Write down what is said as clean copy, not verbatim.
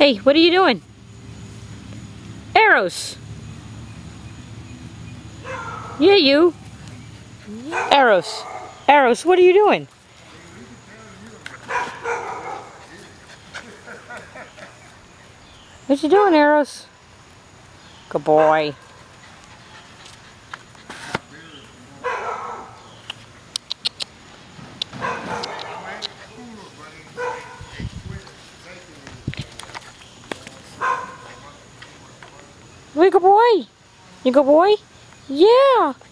Hey, what are you doing? Eros! Yeah, you. Eros. Eros, what are you doing? What you doing, Eros? Good boy. Good boy. You good boy? Yeah.